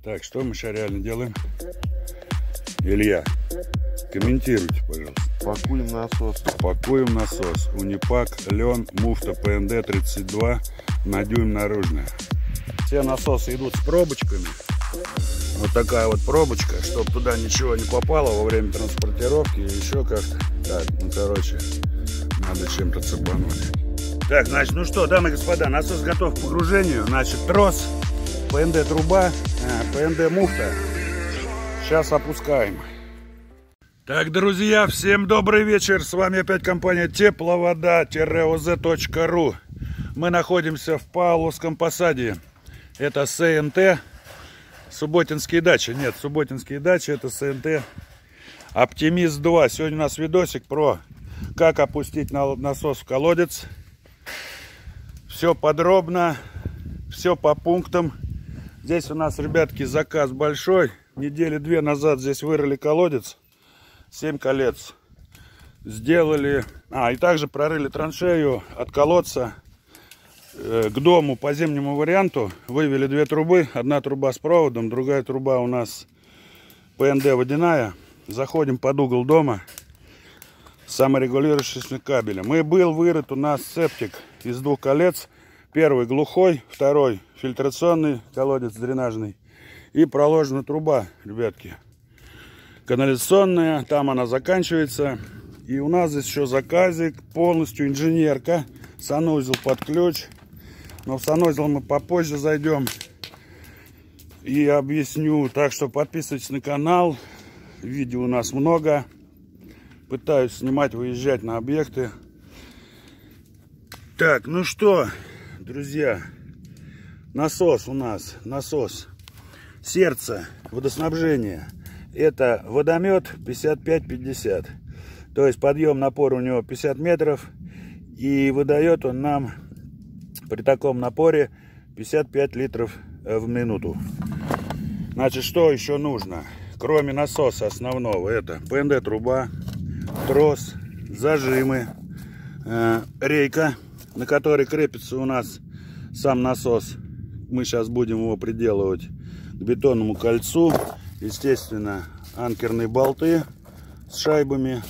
Так, что мы сейчас реально делаем? Илья, комментируйте, пожалуйста. Пакуем насос. Пакуем насос. Унипак, лен, муфта ПНД 32 на дюйм наружная. Все насосы идут с пробочками. Вот такая вот пробочка, чтобы туда ничего не попало во время транспортировки и еще как-то. Так, ну короче, надо чем-то цепануть. Так, значит, ну что, дамы и господа, насос готов к погружению. Значит, трос, ПНД труба, ПНД муфта. Сейчас опускаем. Так, друзья, всем добрый вечер. С вами опять компания Тепловода-oz.ru. Мы находимся в Павловском посаде. Это СНТ. Субботинские дачи. Нет, Субботинские дачи, это СНТ Оптимист 2. Сегодня у нас видосик про как опустить насос в колодец. Все подробно, все по пунктам. Здесь у нас, ребятки, заказ большой. Недели 2 назад здесь вырыли колодец. 7 колец сделали. И также прорыли траншею от колодца к дому по зимнему варианту. Вывели 2 трубы. Одна труба с проводом, другая труба у нас ПНД водяная. Заходим под угол дома. Саморегулирующимся кабелем. Был вырыт у нас септик из 2 колец. Первый глухой, второй фильтрационный колодец дренажный. И проложена труба, ребятки, канализационная. Там она заканчивается. И у нас здесь еще заказик. Полностью инженерка. Санузел под ключ. Но в санузел мы попозже зайдем и объясню. Так что подписывайтесь на канал. Видео у нас много. Пытаюсь снимать, выезжать на объекты. Так, ну что, друзья. Насос у нас. Насос. Сердце водоснабжения. Это водомет 55-50. То есть подъем напора у него 50 метров. И выдает он нам при таком напоре 55 литров в минуту. Значит, что еще нужно? Кроме насоса основного, это ПНД труба, трос, зажимы, рейка, на которой крепится у нас сам насос. Мы сейчас будем его приделывать к бетонному кольцу. Естественно, анкерные болты с шайбами.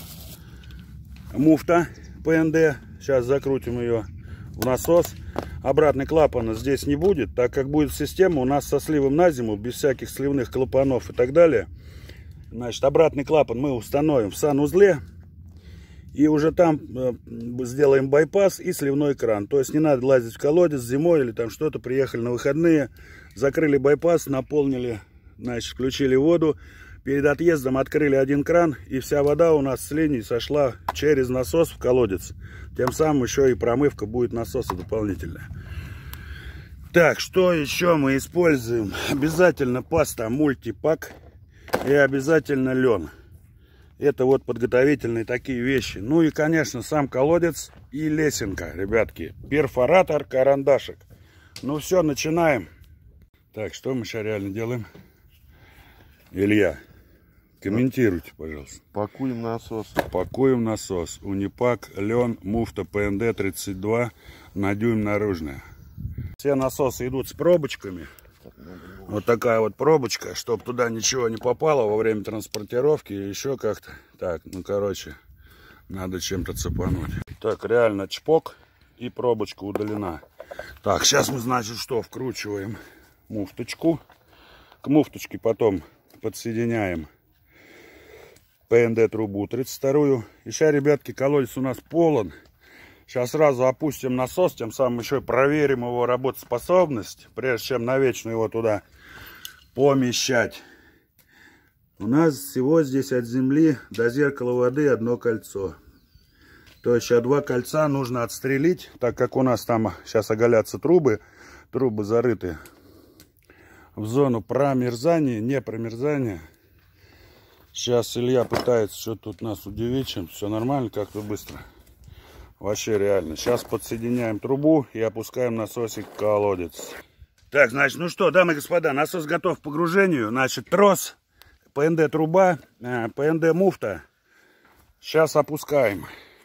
Муфта ПНД. Сейчас закрутим ее в насос. Обратный клапана здесь не будет, так как будет система у нас со сливом на зиму, без всяких сливных клапанов и так далее. Значит, обратный клапан мы установим в санузле. И уже там сделаем байпас и сливной кран. То есть не надо лазить в колодец зимой или там что-то. Приехали на выходные, закрыли байпас, наполнили, значит, включили воду. Перед отъездом открыли один кран, и вся вода у нас с линий сошла через насос в колодец. Тем самым еще и промывка будет насоса дополнительная. Так, что еще мы используем? Обязательно паста мультипак и обязательно лен. Это вот подготовительные такие вещи. Ну и, конечно, сам колодец и лесенка, ребятки. Перфоратор, карандашик. Ну все, начинаем. Так, что мы сейчас реально делаем? Илья, комментируйте, пожалуйста. Пакуем насос. Пакуем насос. Унипак, лен, муфта ПНД 32 на дюйм наружная. Все насосы идут с пробочками. Вот такая вот пробочка, чтобы туда ничего не попало во время транспортировки и еще как-то. Так, ну короче, надо чем-то цепануть. Так, реально чпок, и пробочка удалена. Так, сейчас мы, значит, что, вкручиваем муфточку. К муфточке потом подсоединяем ПНД трубу 32-ю. И сейчас, ребятки, колодец у нас полон. Сейчас сразу опустим насос, тем самым еще и проверим его работоспособность, прежде чем навечно его туда помещать. У нас всего здесь от земли до зеркала воды одно кольцо. То есть сейчас 2 кольца нужно отстрелить, так как у нас там сейчас оголятся трубы. Трубы зарыты в зону промерзания, не промерзания. Сейчас Илья пытается что-то тут нас удивить, чем все нормально, как-то быстро. Вообще реально. Сейчас подсоединяем трубу и опускаем насосик в колодец. Так, значит, ну что, дамы и господа, насос готов к погружению. Значит, трос, ПНД труба, ПНД муфта. Сейчас опускаем.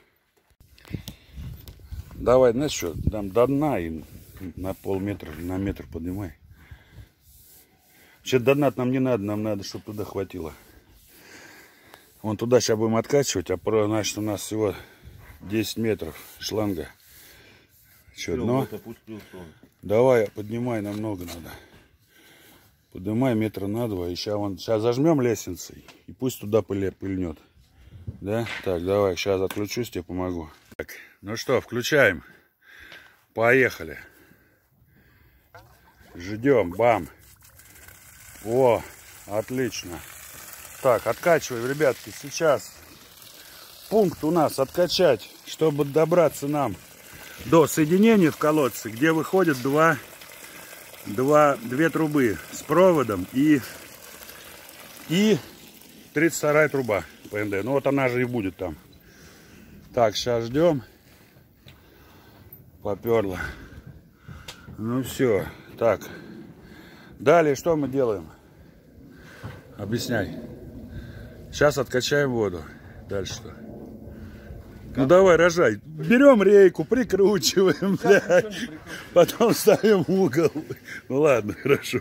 Давай, знаешь что, там до дна и на полметра, на метр поднимай. Че донат нам не надо, нам надо, чтобы туда хватило. Вон туда сейчас будем откачивать, а значит у нас всего 10 метров шланга. Че, дно? Давай, поднимай, нам много надо. Поднимай метра на 2. И сейчас зажмем лестницей. И пусть туда пыльнет. Да? Так, давай, сейчас отключусь, тебе помогу. Так, ну что, включаем. Поехали. Ждем, бам. О, отлично. Так, откачиваем, ребятки. Сейчас пункт у нас откачать, чтобы добраться нам до соединения в колодце, где выходят две трубы с проводом и 32-я труба ПНД. Ну вот она же и будет там. Так, сейчас ждем. Поперло. Ну все. Так. Далее что мы делаем? Объясняй. Сейчас откачаем воду. Дальше что? Ну давай, рожай. Берем рейку, прикручиваем, блядь. Потом ставим в угол. Ну ладно, хорошо.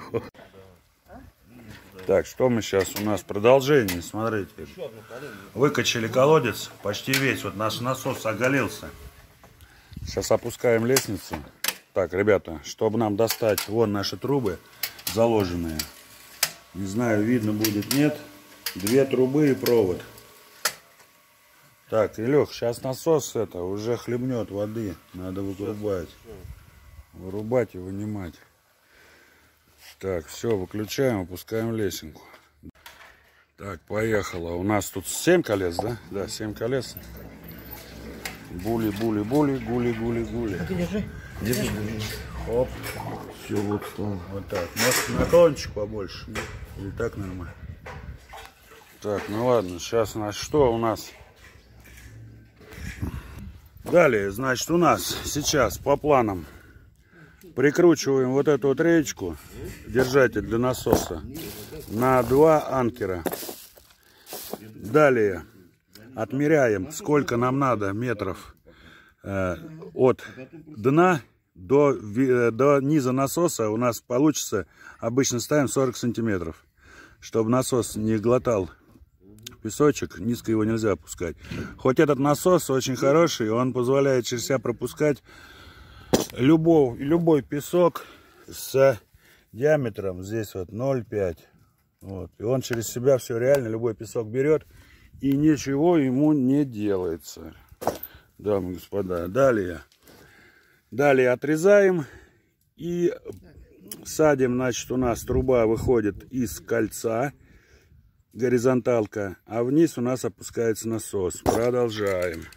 Так, что мы сейчас? У нас продолжение, смотрите. Выкачали колодец почти весь. Вот наш насос оголился. Сейчас опускаем лестницу. Так, ребята, чтобы нам достать, вон наши трубы заложенные. Не знаю, видно будет, нет. 2 трубы и провод. Так, Илюх, сейчас насос это уже хлебнет воды. Надо вырубать. Вырубать и вынимать. Так, все, выключаем, опускаем лесенку. Так, поехало. У нас тут 7 колес, да? Да, 7 колес. Були, були, були, гули, гули, гули. А ты держи. Держи. Оп. Все, вот что. Вот так. Может, на тончик побольше. Или так нормально. Так, ну ладно, сейчас у нас что у нас? Далее, значит, у нас сейчас по планам прикручиваем вот эту вот речку, держатель для насоса, на 2 анкера. Далее отмеряем, сколько нам надо метров от дна до низа насоса. У нас получится, обычно ставим 40 сантиметров, чтобы насос не глотал песочек, низко его нельзя опускать. Хоть этот насос очень хороший, он позволяет через себя пропускать любой песок с диаметром здесь вот 0,5. Вот. И он через себя все реально, любой песок берет, и ничего ему не делается. Дамы и господа, далее отрезаем и садим. Значит, у нас труба выходит из кольца, горизонталка, а вниз у нас опускается насос. Продолжаем.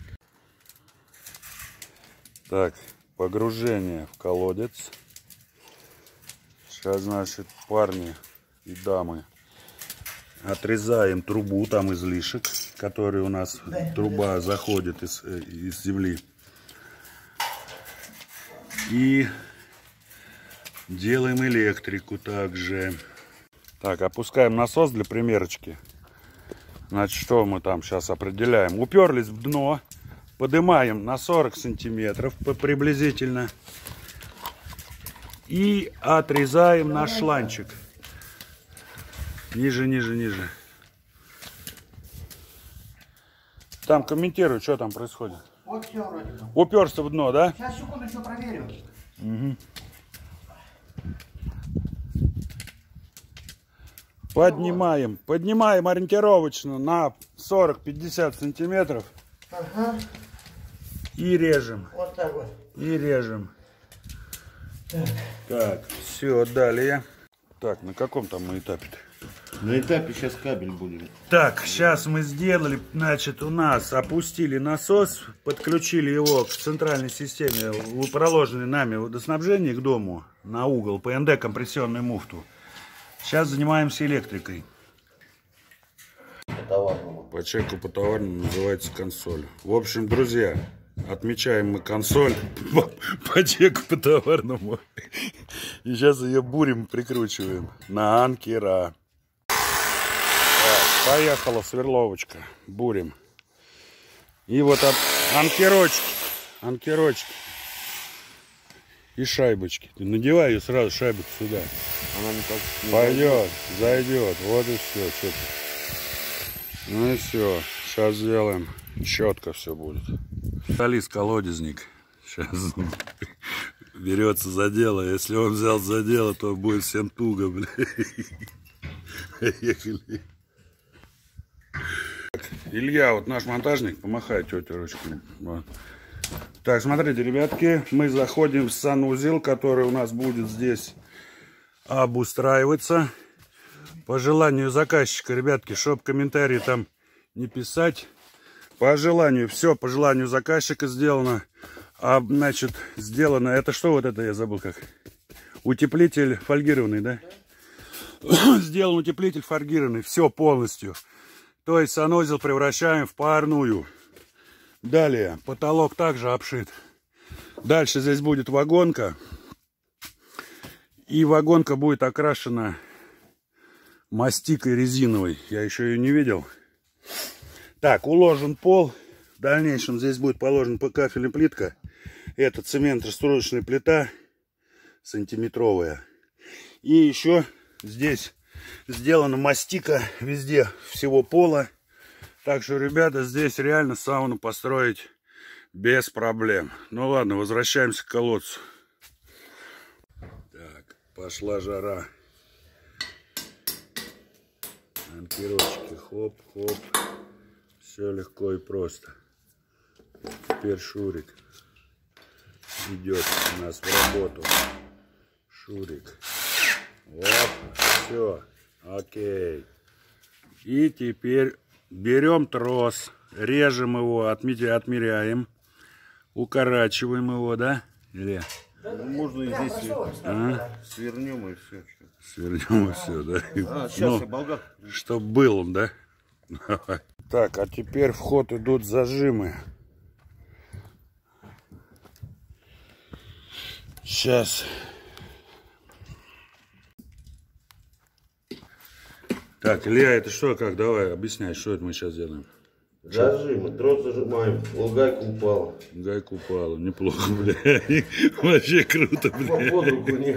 Так, погружение в колодец. Сейчас, значит, парни и дамы, отрезаем трубу, там излишек, который у нас, труба заходит из земли. И делаем электрику также. Так, опускаем насос для примерочки. Значит, что мы там сейчас определяем? Уперлись в дно, поднимаем на 40 сантиметров приблизительно. И отрезаем наш шланчик. Ниже, ниже, ниже. Там комментирую, что там происходит. Вот все вроде бы. Уперся в дно, да? Сейчас, секунду, еще проверю. Угу. Поднимаем ориентировочно на 40-50 сантиметров. Ага. И режем. Вот так вот. И режем. Так, все, далее. Так, на каком там мы этапе-то? На этапе сейчас кабель будем. Так, сейчас мы сделали, значит, у нас опустили насос, подключили его к центральной системе, проложенной нами водоснабжение к дому, на угол, ПНД, компрессионную муфту. Сейчас занимаемся электрикой. По чеку по товарному называется консоль. В общем, друзья, отмечаем мы консоль по чеку по товарному. И сейчас ее бурим, прикручиваем на анкера. Так, поехала сверловочка. Бурим. И вот от анкерочки и шайбочки. Ты надевай ее сразу, шайбочку сюда. Она не так... Пойдет, зайдет. Вот и все. Ну и все. Сейчас сделаем. Четко все будет. Солист колодезник. Сейчас берется за дело. Если он взял за дело, то будет всем туго, бля. Поехали. Илья, вот наш монтажник, помахай тете ручкой. Вот. Так, смотрите, ребятки, мы заходим в санузел, который у нас будет здесь обустраиваться. По желанию заказчика, ребятки, чтобы комментарии там не писать. По желанию, все по желанию заказчика сделано. А, значит, сделано, это что вот это, я забыл как? Утеплитель фольгированный, да? Сделан утеплитель фольгированный, все полностью. То есть санузел превращаем в парную. Далее, потолок также обшит. Дальше здесь будет вагонка. И вагонка будет окрашена мастикой резиновой. Я еще ее не видел. Так, уложен пол. В дальнейшем здесь будет положен кафельная плитка. Это цементно-строечная плита сантиметровая. И еще здесь сделана мастика везде всего пола. Так что, ребята, здесь реально сауну построить без проблем. Ну ладно, возвращаемся к колодцу. Так, пошла жара. Анкерочки, хоп-хоп. Все легко и просто. Теперь Шурик идет у нас в работу. Шурик. Вот, все. Окей. И теперь берем трос, режем его, отмеряем, укорачиваем его, да? Или... Ну, можно и здесь свернем и все. Свернем и все, да? Сейчас я болгарку. Чтоб был он, да? Так, а теперь в ход идут зажимы. Сейчас. Так, Илья, это что, как? Давай, объясняй, что это мы сейчас делаем. Зажимы, трос зажимаем. Гайка упала. Гайка упала, неплохо, бля. Вообще круто, бля. Под руку не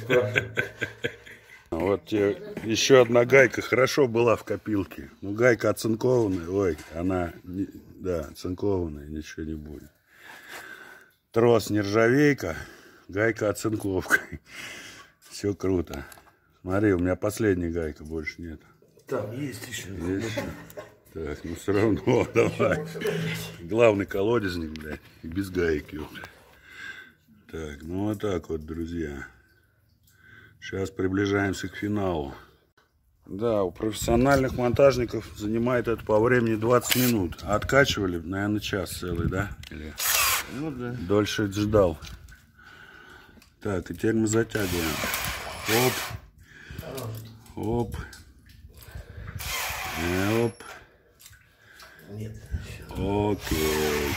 Вот тебе еще одна гайка хорошо была в копилке. Ну, гайка оцинкованная, ой, она, да, оцинкованная, ничего не будет. Трос нержавейка, гайка оцинковка. Все круто. Смотри, у меня последняя гайка, больше нет. Там есть еще. Есть? Так, ну все равно, давай. Главный колодезник, блядь, и без гайки. Так, ну вот так вот, друзья. Сейчас приближаемся к финалу. Да, у профессиональных монтажников занимает это по времени 20 минут. Откачивали, наверное, час целый, да? Или... Ну да. Дольше ждал. Так, и теперь мы затягиваем. Оп. Оп. Оп. Нет. Окей.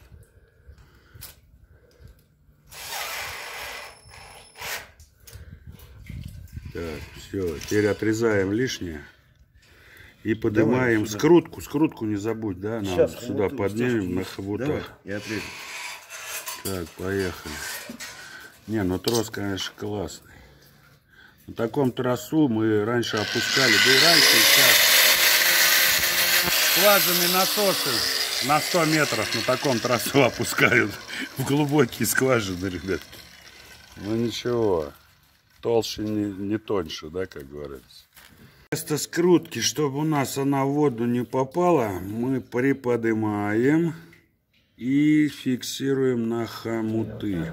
Так, все. Теперь отрезаем лишнее. И поднимаем скрутку. Скрутку не забудь, да? Нам сейчас, сюда вот поднимем на хвостах. И отрежем. Так, поехали. Не, ну трос, конечно, классный. На таком тросу мы раньше опускали, да и раньше, и сейчас. Скважинные насосы на 100 метров на таком тросу опускают в глубокие скважины, ребятки. Ну ничего, толще не тоньше, да, как говорится. Вместо скрутки, чтобы у нас она в воду не попала, мы приподнимаем и фиксируем на хомуты.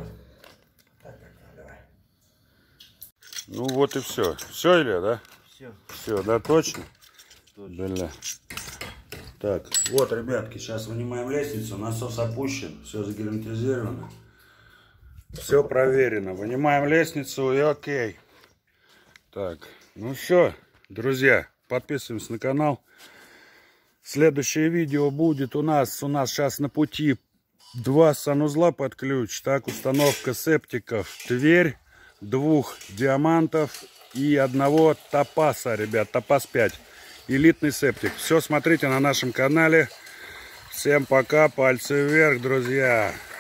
Ну вот и все. Все, Илья, да? Все. Все, да, точно? Да. Так, вот, ребятки, сейчас вынимаем лестницу, насос опущен, все загерметизировано. Все проверено. Вынимаем лестницу и окей. Так, ну все, друзья, подписываемся на канал. Следующее видео будет у нас сейчас на пути 2 санузла под ключ. Так, установка септиков, Тверь, 2 диамантов и 1 топаса, ребят, топаз 5. Элитный септик. Все смотрите на нашем канале. Всем пока, пальцы вверх, друзья.